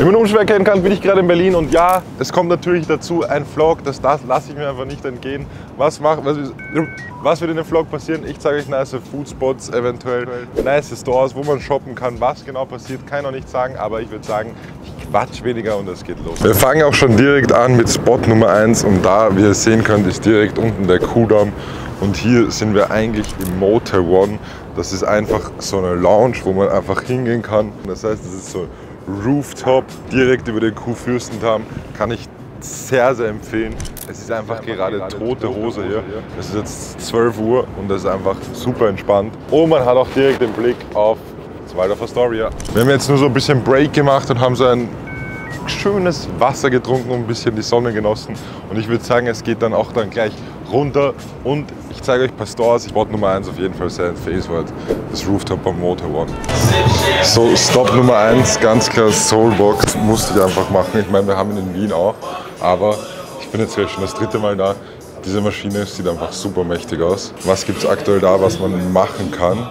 man unschwer erkennen kann, bin ich gerade in Berlin und ja, es kommt natürlich dazu ein Vlog, das lasse ich mir einfach nicht entgehen. Was wird in dem Vlog passieren? Ich zeige euch nice Foodspots, eventuell nice Stores, wo man shoppen kann. Was genau passiert, kann ich noch nicht sagen, aber ich würde sagen, ich quatsch weniger und es geht los. Wir fangen auch schon direkt an mit Spot Nummer 1 und da, wie ihr sehen könnt, ist direkt unten der Kudamm und hier sind wir eigentlich im Motel One. Das ist einfach so eine Lounge, wo man einfach hingehen kann. Das heißt, es ist so Rooftop, direkt über den Kurfürstendamm, kann ich sehr, sehr empfehlen. Es ist einfach gerade tote Hose hier. Es ist jetzt 12 Uhr und es ist einfach super entspannt. Und man hat auch direkt den Blick auf das Waldorf Astoria. Wir haben jetzt nur so ein bisschen Break gemacht und haben so ein schönes Wasser getrunken und ein bisschen die Sonne genossen. Und ich würde sagen, es geht dann auch gleich runter und ich zeige euch ein paar Stores. Spot Nummer 1 auf jeden Fall sehr empfehlenswert. Das Rooftop am Motel One. So, Stop Nummer 1, ganz klar Soulbox, musste ich einfach machen. Ich meine, wir haben ihn in Wien auch, aber ich bin jetzt schon das 3. Mal da. Diese Maschine sieht einfach super mächtig aus. Was gibt es aktuell da, was man machen kann?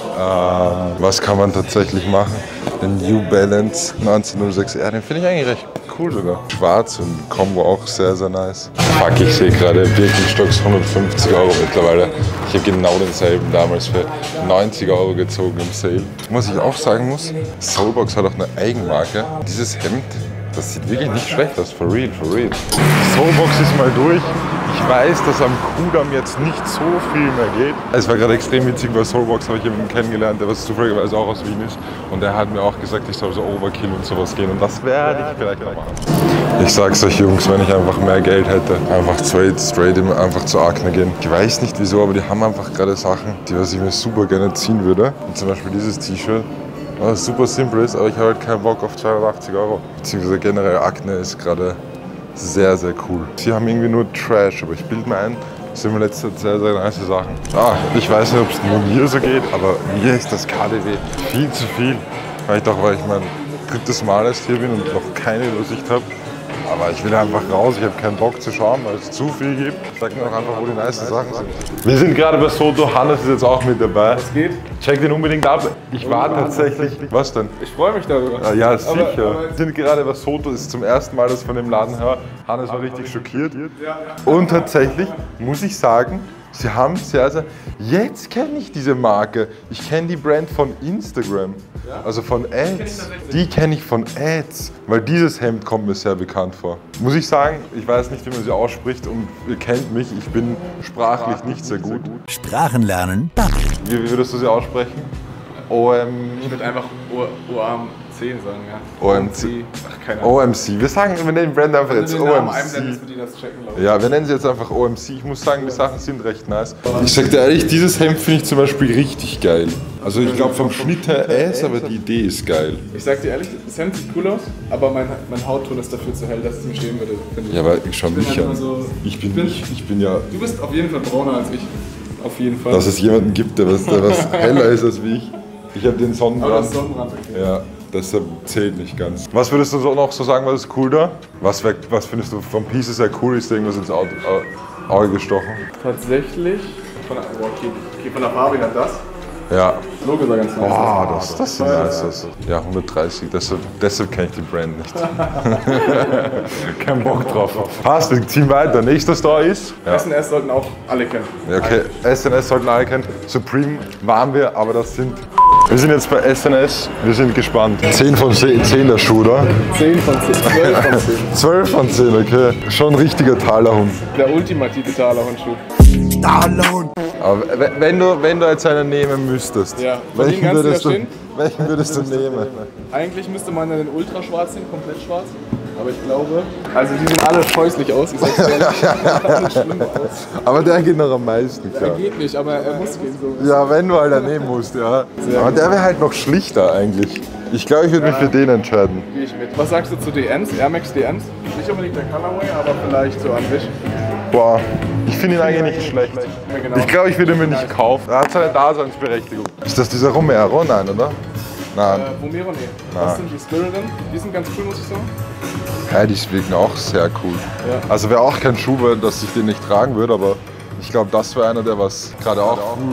Was kann man tatsächlich machen? Den New Balance 1906R, den finde ich eigentlich recht cool sogar. Schwarz und Combo auch sehr, sehr nice. Fuck, ich sehe gerade Birkenstocks 150 € mittlerweile. Ich habe genau denselben damals für 90 € gezogen im Sale. Was ich auch sagen muss, Soulbox hat auch eine Eigenmarke. Dieses Hemd, das sieht wirklich nicht schlecht aus, for real, for real. Soulbox ist mal durch. Ich weiß, dass am Kudamm jetzt nicht so viel mehr geht. Es war gerade extrem witzig, bei Soulbox habe ich jemanden kennengelernt, der was zufälligerweise auch aus Wien ist. Und der hat mir auch gesagt, ich soll so Overkill und sowas gehen. Und das werde ich vielleicht noch machen. Ich sag's euch Jungs, wenn ich einfach mehr Geld hätte, einfach straight einfach zu Acne gehen. Ich weiß nicht wieso, aber die haben einfach gerade Sachen, die was ich mir super gerne ziehen würde. Und zum Beispiel dieses T-Shirt. Was super simpel ist, aber ich habe halt keinen Bock auf 280 €. Beziehungsweise generell Acne ist gerade sehr, sehr cool. Sie haben irgendwie nur Trash, aber ich bilde mir ein, das sind in letzter Zeit sehr, sehr nice Sachen. Ich weiß nicht, ob es nur mir so geht, aber mir ist das KDW viel zu viel. Vielleicht auch, weil ich mein 3. Mal erst hier bin und noch keine Übersicht habe. Aber ich will einfach raus, ich habe keinen Bock zu schauen, weil es zu viel gibt. Ich sag mir auch einfach, wo die nice Sachen sind. Wir sind gerade bei Soto, Hannes ist jetzt auch mit dabei. Was geht? Check den unbedingt ab. Ich war tatsächlich... Was denn? Ich freue mich darüber. Ja, sicher. Wir sind gerade bei Soto, das ist zum ersten Mal, dass ich von dem Laden höre. Hannes war richtig schockiert. Und tatsächlich muss ich sagen, sie haben sehr, sehr... Jetzt kenne ich diese Marke. Ich kenne die Brand von Instagram. Also von Ads. Die kenne ich von Ads. Weil dieses Hemd kommt mir sehr bekannt vor. Muss ich sagen, ich weiß nicht, wie man sie ausspricht und ihr kennt mich, ich bin sprachlich nicht sehr gut. Sprachen lernen. Wie würdest du sie aussprechen? Ich würde einfach OMC sagen, ja. OMC. Ach, keine Ahnung. OMC. Wir nennen den Brand einfach jetzt OMC. Ja, wir nennen sie jetzt einfach OMC. Ich muss sagen, die Sachen sind recht nice. Ich sag dir ehrlich, dieses Hemd finde ich zum Beispiel richtig geil. Also ich glaube vom Schnitt her aber die Idee ist geil. Ich sag dir ehrlich, das Hemd sieht cool aus, aber mein Hautton ist dafür zu hell, dass es mir stehen würde. Ja, aber ich schau mich an. Ich bin ja... Du bist auf jeden Fall brauner als ich. Auf jeden Fall. Dass es jemanden gibt, der was heller ist als wie ich. Ich habe den Sonnenbrand. Aber das Sonnenbrand, okay. Ja, deshalb zählt nicht ganz. Was würdest du noch so sagen, was ist cool da? Was findest du vom Pieces sehr cool? Ist dir irgendwas ins Auge gestochen? Tatsächlich, von der Farbe her das. Ja. Das Logo war ganz nice. Das ist nice. Ja, 130, deshalb kenne ich die Brand nicht. Kein Bock drauf. Passt, wir ziehen weiter. Nächster Store ist? Ja. SNS sollten auch alle kennen. Ja, okay, SNS sollten alle kennen. Supreme waren wir, aber das sind... Wir sind jetzt bei SNS, wir sind gespannt. 10 von 10 der Schuh, oder? 10 von 10, 12 von 10. 12 von 10, okay. Schon ein richtiger Talerhund. Der ultimative Talerhundschuh. Talerhund. Aber wenn du jetzt einen nehmen müsstest, ja. welchen würdest du nehmen? Eigentlich müsste man ja den Ultraschwarz nehmen, komplett schwarz. Aber ich glaube, also die sehen alle scheußlich aus. Ich sag's ehrlich, schlimm aus. Aber der geht noch am meisten, klar. Der geht nicht, aber er muss gehen so. Ja, wenn du halt daneben musst, ja. Aber der wäre halt noch schlichter eigentlich. Ich glaube, ich würde mich für den entscheiden. Gehe ich mit. Was sagst du zu DNs, Air Max DNs? Nicht unbedingt der Colorway, aber vielleicht so an sich. Boah, ich finde ihn eigentlich nicht schlecht. Ja, genau. Ich glaube, ich würde ihn mir nicht kaufen. Er hat seine Daseinsberechtigung. Ist das dieser Romero? Nein, oder? Nein. Romero, nee. Das sind die Spiridon. Die sind ganz cool, muss ich sagen. Ja, die wirken auch sehr cool. Ja. Also wäre auch kein Schuh, dass ich den nicht tragen würde, aber ich glaube, das wäre einer, der was gerade auch gut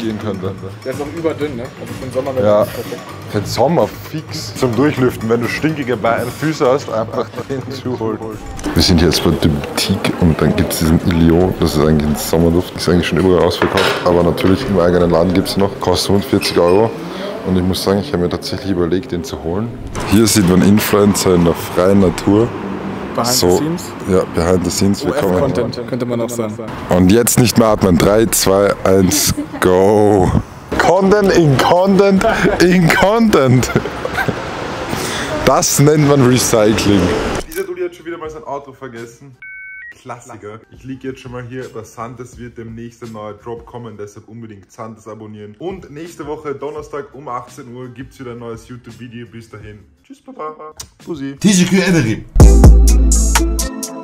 gehen könnte. Der ist auch überdünn, ne? Also für den Sommer wäre Ja, das perfekt. für den Sommer fix. Zum Durchlüften, wenn du stinkige Füße hast, einfach den zuholen. Wir sind jetzt bei der Boutique und dann gibt es diesen Ilio, das ist eigentlich ein Sommerduft. Ist eigentlich schon überall ausverkauft, aber natürlich im eigenen Laden gibt es noch. Kostet 45 €. Und ich muss sagen, ich habe mir tatsächlich überlegt, den zu holen. Hier sieht man Influencer in der freien Natur. Behind the scenes? Ja, behind the scenes. OF-Content, könnte man auch sagen. Und jetzt nicht mehr atmen. 3, 2, 1, go! Content in Content in Content. Das nennt man Recycling. Dieser Dulli hat schon wieder mal sein Auto vergessen. Klassiker. Ich liege jetzt schon mal hier, bei Santes wird demnächst ein neuer Drop kommen, deshalb unbedingt Santes abonnieren. Und nächste Woche, Donnerstag um 18 Uhr, gibt es wieder ein neues YouTube-Video. Bis dahin. Tschüss, Papa. Bussi. TGQ Every.